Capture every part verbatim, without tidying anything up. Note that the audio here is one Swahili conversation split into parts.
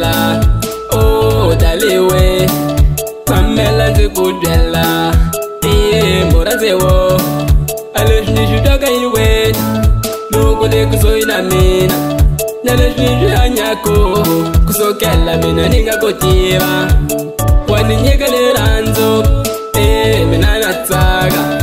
kudela. Oh daliwe Pamela nzi kudela. Iye morazewo aleshni shutoka iwe nuko de kusoina mina naleshni janyako kusokela mina ningakotiba waninyeka leranzo eh mina natsaga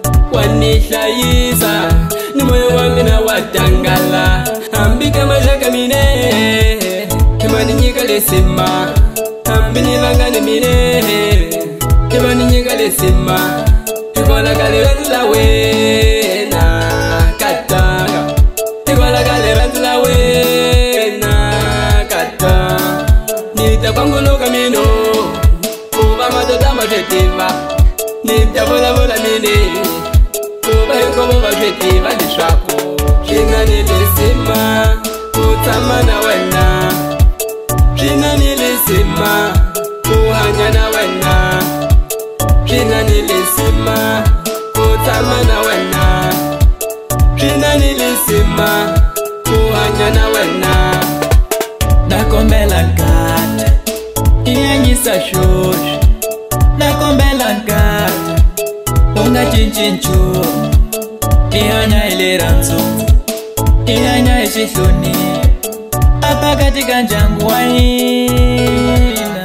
wanishayisa ni moyo wangu na watangala ambika mashaka mine kimaninyeka lesima ambini langane mine kimaninyeka lesima ikola kale ranzula wena katanga ikola kale ranzula wena katanga nita kwangulo kamino kuba matota mashetiva nita vola vola mine kuba yukobo mashetiva lishwako shina nilisima kutama na wena shina nilisima kuhanya na wena shina nilisima kutama na wena shina nilisima kuhanya na wena nakombela kata iyanyisa shosh nakombela kata unga chinchinchu ihanya iliranzu ihanya ishishuni apa katika njangu waina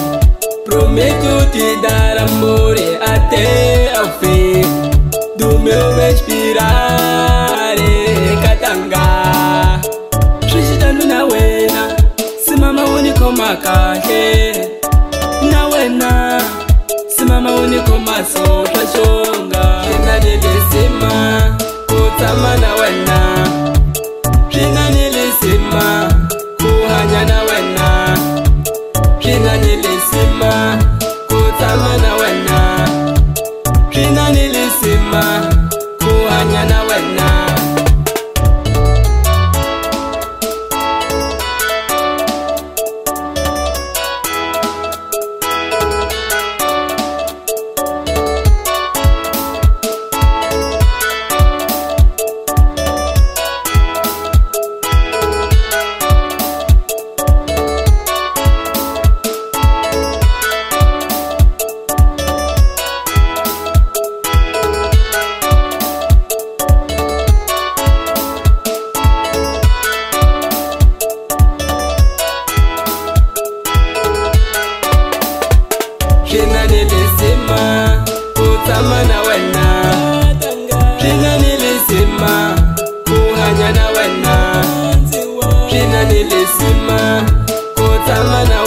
prometo te dar amore até ao fim do meu respirar katanga shishitanu na wena simama uniko makahe na wena simama uniko maso shashonga shina nilisima kutama na wena shina nilisima kuhanya na wena shina nilisima kutama na wena shina nilisima kuhanya na wena shina nilisima kutama na wena shina nilisima kuhanya na wena shina nilisima kutama na